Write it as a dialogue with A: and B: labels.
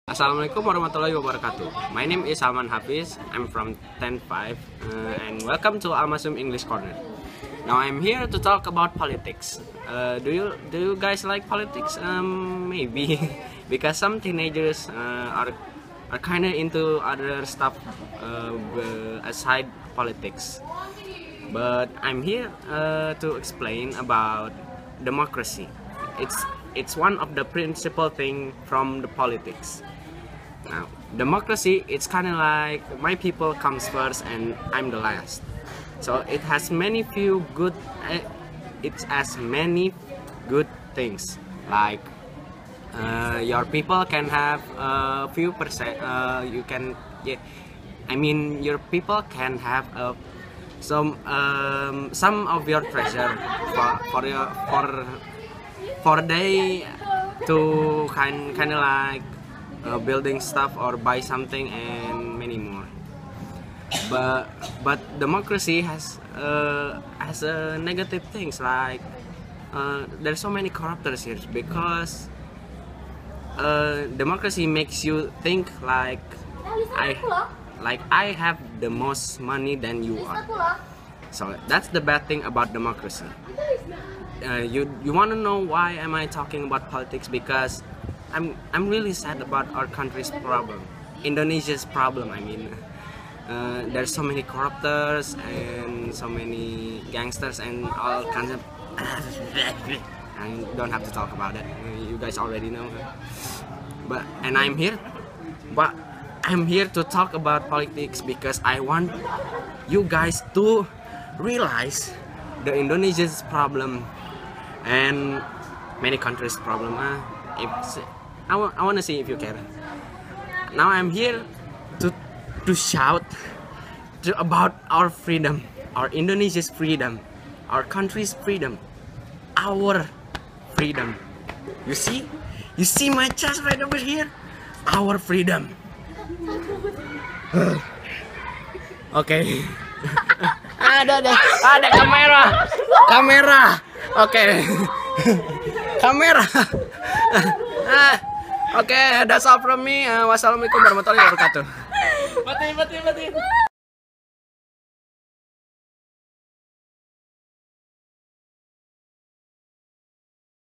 A: Assalamualaikum warahmatullahi wabarakatuh. My name is Salman Hafidz. I'm from 10-5 and welcome to Almasum English Corner. Now I'm here to talk about politics. Do you guys like politics? Maybe because some teenagers are kind of into other stuff aside politics. But I'm here to explain about democracy. It's one of the principal thing from the politics. Now, democracy, it's kind of like my people comes first and I'm the last. So it has many good things like your people can have a few percent. Your people can have some of your treasure for they to kind of like building stuff or buy something and many more. But democracy has negative things like there's so many corruptors here because democracy makes you think like I have the most money than you are. So that's the bad thing about democracy. You want to know why am I talking about politics? Because I'm really sad about our country's problem, Indonesia's problem. I mean, there's so many corruptors and so many gangsters and all kinds of. I don't have to talk about it. You guys already know. I'm here to talk about politics because I want you guys to realize the Indonesia's problem and many countries' problem. I want to see if you care. Now I'm here to shout about our freedom, our Indonesia's freedom, our country's freedom, our freedom. You see my chest right over here, our freedom. Okay. ada kamera. Okay. Kamera. Okay, that's all from me. Wassalamualaikum warahmatullahi wabarakatuh.
B: Mati.